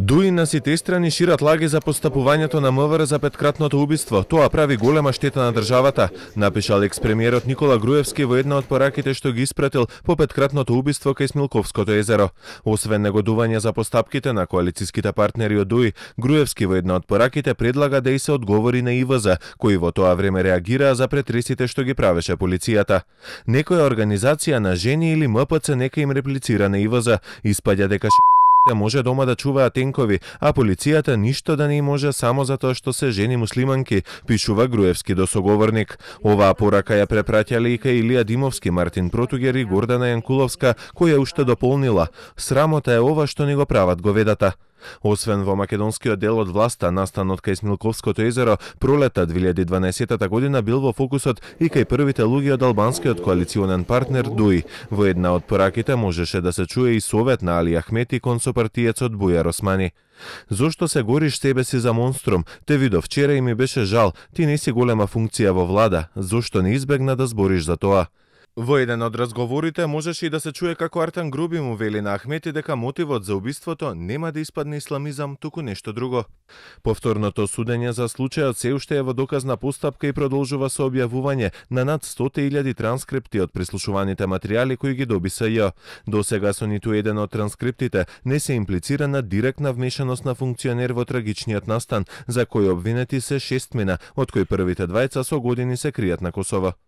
Дуи на сите страни шират лаги за постапувањето на МВР за петкратното убиство. Тоа прави голема штета на државата, напишал екс-премиерот Никола Груевски во една од пораките што ги испратил по петкратното убиство кај Смилковското езеро. Освен негодување за постапките на коалициските партнери од Дуи, Груевски во една од пораките предлага да и се одговори на ИВЗ, кои во тоа време реагираа за претресите што ги правеше полицијата. Некоја организација на жени или МПЦ нека им реплицира на ИВЗ, испаѓа дека може дома да чуваат тенкови, а полицијата ништо да не може само затоа што се жени муслиманки, пишува Груевски до соговорник. Оваа порака ја препраќале и кај Илија Димовски, Мартин Протугер и Гордана Јанкуловска, која уште дополнила: "Срамота е ова што ни го прават говедата." Освен во македонскиот дел од власта, настанот кај Смилковското езеро, пролета 2012 година бил во фокусот и кај првите луѓе од албанскиот коалиционен партнер Дуи. Во една од пораките можеше да се чуе и совет на Али Ахмети кон сопартиецот Бујар Османи. "Зошто се гориш себе си за монструм? Те видов вчера и ми беше жал, ти не си голема функција во влада, зошто не избегна да збориш за тоа?" Во еден од разговорите можеше и да се чуе како Артан Груби му вели на Ахмети дека мотивот за убиството нема да испадне исламизам, туку нешто друго. Повторното судење за случајот се уште е во доказна постапка и продолжува со објавување на над 100.000 транскрипти од прислушуваните материјали кои ги доби СЈ. До сега со ниту еден од транскриптите не се имплицирана директна вмешаност на функционер во трагичниот настан, за кој обвинети се 6 мина, од кои првите двајца со години се кријат на Косово.